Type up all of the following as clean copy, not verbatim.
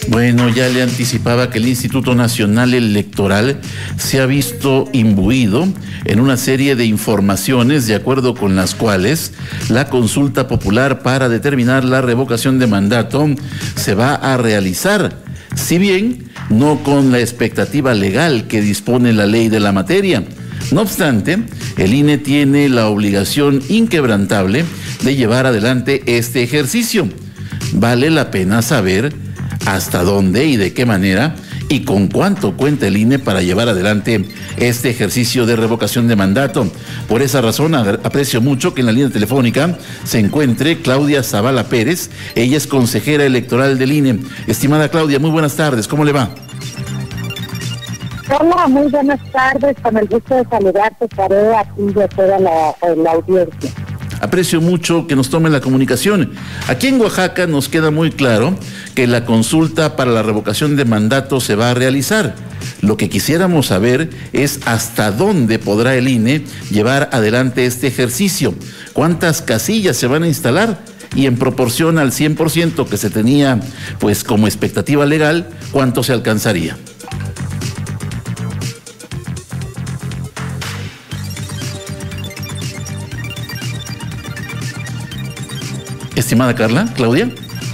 Bueno, ya le anticipaba que el Instituto Nacional Electoral se ha visto imbuido en una serie de informaciones de acuerdo con las cuales la consulta popular para determinar la revocación de mandato se va a realizar, si bien no con la expectativa legal que dispone la ley de la materia. No obstante, el INE tiene la obligación inquebrantable de llevar adelante este ejercicio. Vale la pena saber hasta dónde y de qué manera y con cuánto cuenta el INE para llevar adelante este ejercicio de revocación de mandato. Por esa razón aprecio mucho que en la línea telefónica se encuentre Claudia Zavala Pérez. Ella es consejera electoral del INE. Estimada Claudia, muy buenas tardes, ¿cómo le va? Hola, muy buenas tardes, con el gusto de saludarte, Tarea, a ti y a toda la audiencia. Aprecio mucho que nos tome la comunicación. Aquí en Oaxaca nos queda muy claro que la consulta para la revocación de mandato se va a realizar. Lo que quisiéramos saber es hasta dónde podrá el INE llevar adelante este ejercicio, cuántas casillas se van a instalar y en proporción al 100% que se tenía pues como expectativa legal, cuánto se alcanzaría. Estimada Carla, Claudia,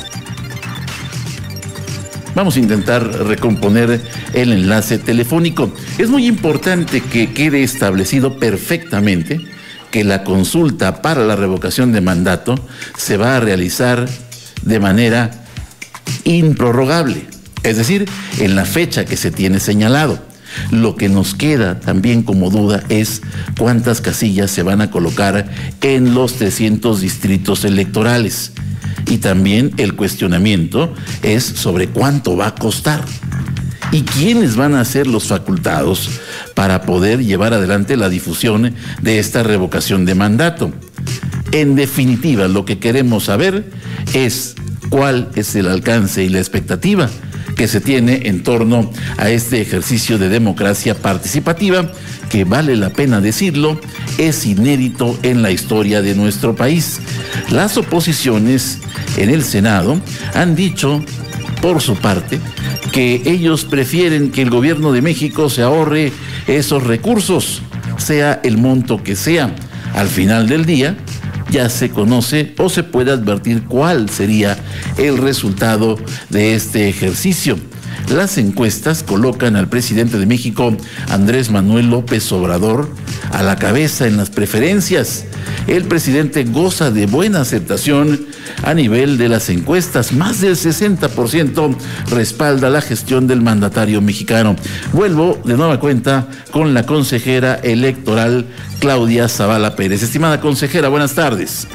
vamos a intentar recomponer el enlace telefónico. Es muy importante que quede establecido perfectamente que la consulta para la revocación de mandato se va a realizar de manera improrrogable, es decir, en la fecha que se tiene señalado. Lo que nos queda también como duda es cuántas casillas se van a colocar en los 300 distritos electorales. Y también el cuestionamiento es sobre cuánto va a costar y quiénes van a ser los facultados para poder llevar adelante la difusión de esta revocación de mandato. En definitiva, lo que queremos saber es cuál es el alcance y la expectativa que se tiene en torno a este ejercicio de democracia participativa que, vale la pena decirlo, es inédito en la historia de nuestro país. Las oposiciones en el Senado han dicho, por su parte, que ellos prefieren que el gobierno de México se ahorre esos recursos, sea el monto que sea. Al final del día, ya se conoce o se puede advertir cuál sería el resultado de este ejercicio. Las encuestas colocan al presidente de México, Andrés Manuel López Obrador, a la cabeza en las preferencias. El presidente goza de buena aceptación a nivel de las encuestas. Más del 60% respalda la gestión del mandatario mexicano. Vuelvo de nueva cuenta con la consejera electoral Claudia Zavala Pérez. Estimada consejera, buenas tardes.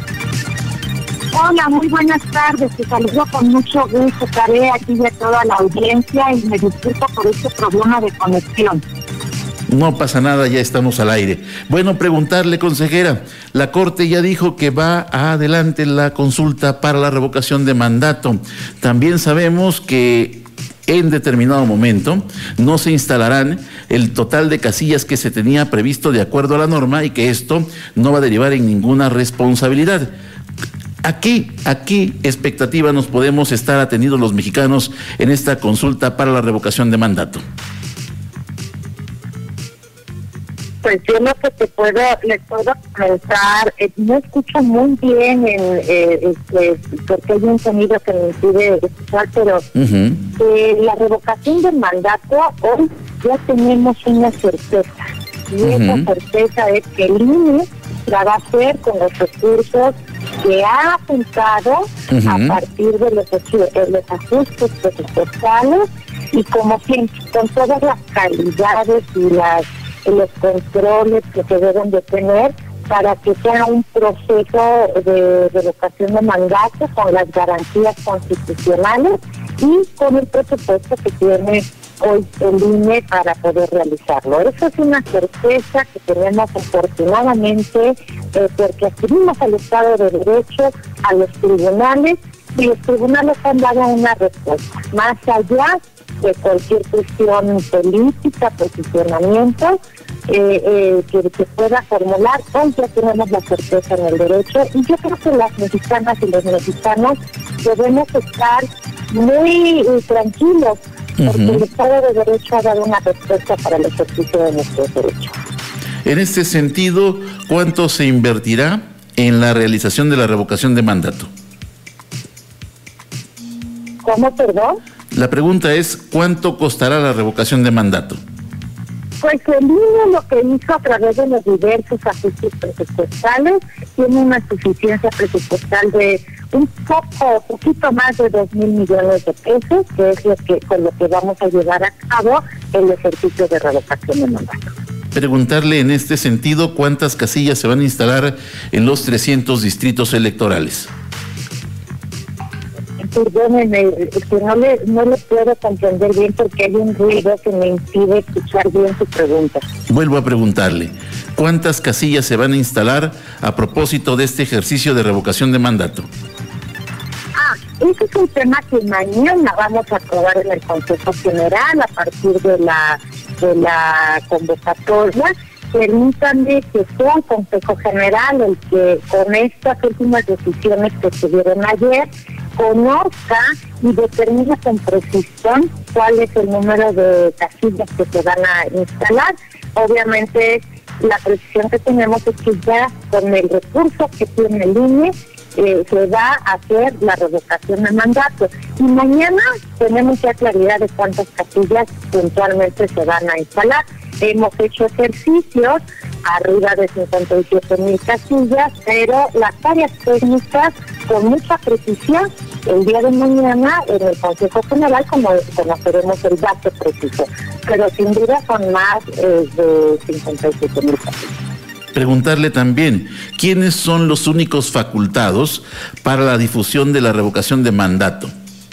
Hola, muy buenas tardes. Te saludo con mucho gusto, Tarea, aquí y a toda la audiencia y me disculpo por este problema de conexión. No pasa nada, ya estamos al aire. Bueno, preguntarle, consejera, la Corte ya dijo que va adelante la consulta para la revocación de mandato. También sabemos que en determinado momento no se instalarán el total de casillas que se tenía previsto de acuerdo a la norma y que esto no va a derivar en ninguna responsabilidad. ¿A qué expectativa nos podemos estar atendidos los mexicanos en esta consulta para la revocación de mandato? Pues yo lo que les puedo comentar, no escucho muy bien porque hay un sonido que me impide escuchar, pero la revocación del mandato hoy ya tenemos una certeza. Y esa certeza es que el INE la va a hacer con los recursos que ha apuntado a partir de los ajustes presupuestales y como siempre, con todas las calidades y los controles que se deben de tener para que sea un proceso de revocación de mandato con las garantías constitucionales y con el presupuesto que tiene hoy el INE para poder realizarlo. Eso es una certeza que tenemos afortunadamente porque acudimos al Estado de Derecho, a los tribunales, y los tribunales han dado una respuesta. Más allá de cualquier cuestión política, posicionamiento que se pueda formular, hoy ya tenemos la certeza en el derecho y yo creo que las mexicanas y los mexicanos debemos estar muy tranquilos, porque el Estado de Derecho ha dado una respuesta para el ejercicio de nuestros derechos. En este sentido, ¿cuánto se invertirá en la realización de la revocación de mandato? ¿Cómo, perdón? La pregunta es, ¿cuánto costará la revocación de mandato? Pues el INE lo que hizo a través de los diversos ajustes presupuestales tiene una suficiencia presupuestal de poquito más de 2,000 millones de pesos, que es con lo que vamos a llevar a cabo el ejercicio de revocación de mandato. Preguntarle en este sentido, ¿cuántas casillas se van a instalar en los 300 distritos electorales? Perdónenme, que no le puedo comprender bien porque hay un ruido que me impide escuchar bien su pregunta. Vuelvo a preguntarle, ¿cuántas casillas se van a instalar a propósito de este ejercicio de revocación de mandato? Ese es un tema que mañana vamos a aprobar en el Consejo General a partir de la convocatoria. Permítanme que sea el Consejo General el que, con estas últimas decisiones que se dieron ayer, conozca y determine con precisión cuál es el número de casillas que se van a instalar. Obviamente, la precisión que tenemos es que ya con el recurso que tiene el INE, se va a hacer la revocación de mandato. Y mañana tenemos ya claridad de cuántas casillas puntualmente se van a instalar. Hemos hecho ejercicios arriba de 57,000 casillas, pero las áreas técnicas con mucha precisión el día de mañana en el Consejo General conoceremos el dato preciso, pero sin duda son más de 57,000 casillas. Preguntarle también, ¿quiénes son los únicos facultados para la difusión de la revocación de mandato?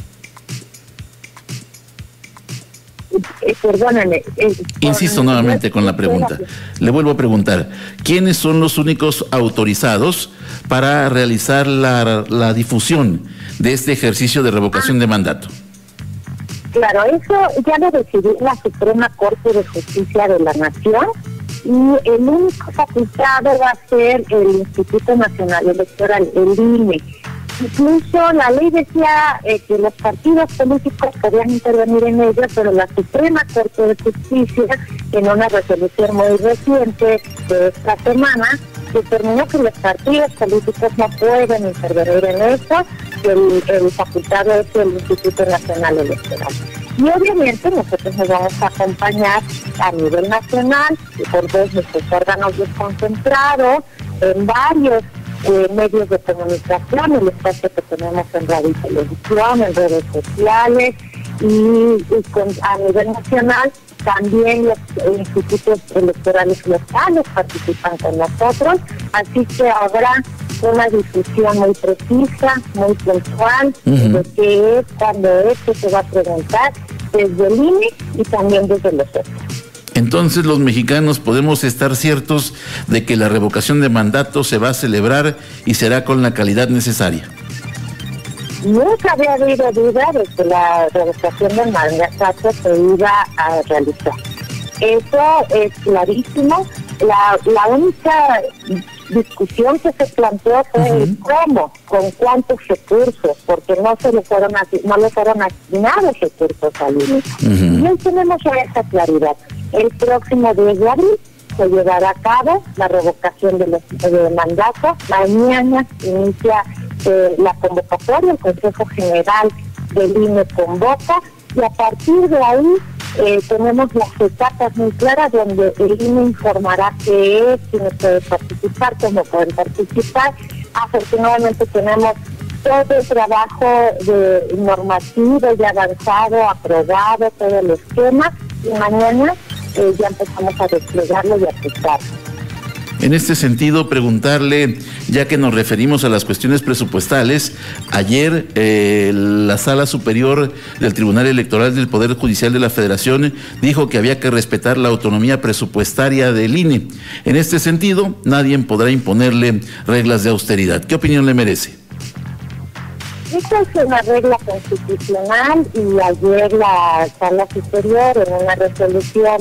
Perdóname. Insisto nuevamente con la pregunta. Le vuelvo a preguntar, ¿quiénes son los únicos autorizados para realizar la difusión de este ejercicio de revocación de mandato? Claro, eso ya lo decidió la Suprema Corte de Justicia de la Nación. Y el único facultado va a ser el Instituto Nacional Electoral, el INE. Incluso la ley decía que los partidos políticos podían intervenir en ello, pero la Suprema Corte de Justicia, en una resolución muy reciente de esta semana, determinó que los partidos políticos no pueden intervenir en eso, que el facultado es el Instituto Nacional Electoral. Y obviamente nosotros nos vamos a acompañar a nivel nacional por todos nuestros órganos desconcentrados, en varios medios de comunicación, el espacio que tenemos en radio y televisión, en redes sociales a nivel nacional. También los institutos electorales locales participan con nosotros, así que habrá una difusión muy precisa, muy puntual, de qué es, cuándo es, que se va a preguntar desde el INE y también desde los otros. Entonces los mexicanos podemos estar ciertos de que la revocación de mandato se va a celebrar y será con la calidad necesaria. Nunca había habido duda de que la revocación del mandato se iba a realizar. Eso es clarísimo. La única discusión que se planteó fue el cómo, con cuántos recursos, porque no le fueron asignados recursos al INE. Y hoy tenemos ya esa claridad. El próximo 10 de abril se llevará a cabo la revocación de mandato. Mañana inicia la convocatoria, el Consejo General del INE convoca, y a partir de ahí tenemos las etapas muy claras donde el INE informará qué es, quiénes pueden participar, cómo pueden participar. Afortunadamente tenemos todo el trabajo de normativo ya avanzado, aprobado, todo el esquema, y mañana ya empezamos a desplegarlo y a aplicarlo. En este sentido, preguntarle, ya que nos referimos a las cuestiones presupuestales, ayer la Sala Superior del Tribunal Electoral del Poder Judicial de la Federación dijo que había que respetar la autonomía presupuestaria del INE. En este sentido, nadie podrá imponerle reglas de austeridad. ¿Qué opinión le merece? Esta es una regla constitucional y ayer la Sala Superior en una resolución,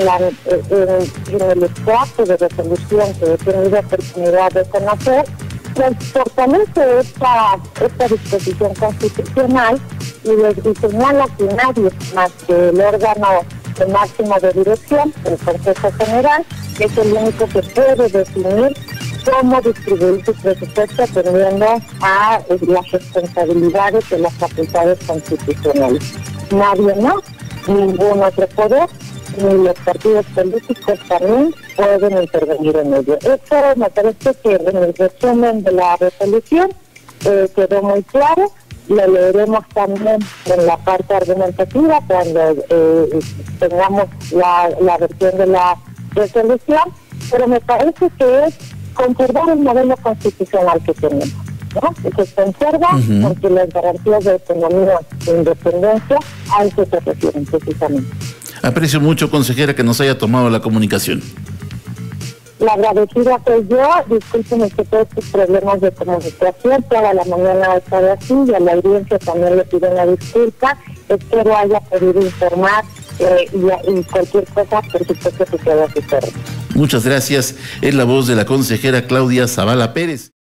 en el extracto de resolución que he tenido oportunidad de conocer, pues fortalece esta disposición constitucional y señala que nadie más que el órgano máximo de dirección, el Consejo General, es el único que puede definir cómo distribuir su presupuesto atendiendo a las responsabilidades de las facultades constitucionales. Nadie más, ningún otro poder, ni los partidos políticos también pueden intervenir en ello. Eso me parece que en el resumen de la resolución quedó muy claro. Lo leeremos también en la parte argumentativa cuando tengamos la versión de la resolución, pero me parece que es conservar el modelo constitucional que tenemos, ¿no? Que se conserva porque las garantías de autonomía e independencia a eso se refieren precisamente. Aprecio mucho, consejera, que nos haya tomado la comunicación. La agradecida soy yo, discúlpenme que todos estos problemas de comunicación, toda la mañana ha estado así, y a la audiencia también le pido una disculpa, espero haya podido informar y cualquier cosa, por supuesto que queda a su orden. Muchas gracias, es la voz de la consejera Claudia Zavala Pérez.